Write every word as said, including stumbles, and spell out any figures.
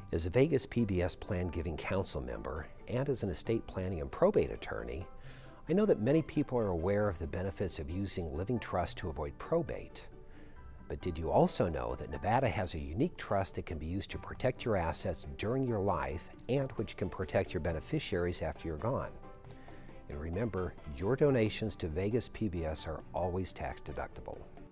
As a Vegas P B S Plan Giving Council member and as an estate planning and probate attorney, I know that many people are aware of the benefits of using living trust to avoid probate. But did you also know that Nevada has a unique trust that can be used to protect your assets during your life and which can protect your beneficiaries after you're gone? And remember, your donations to Vegas P B S are always tax deductible.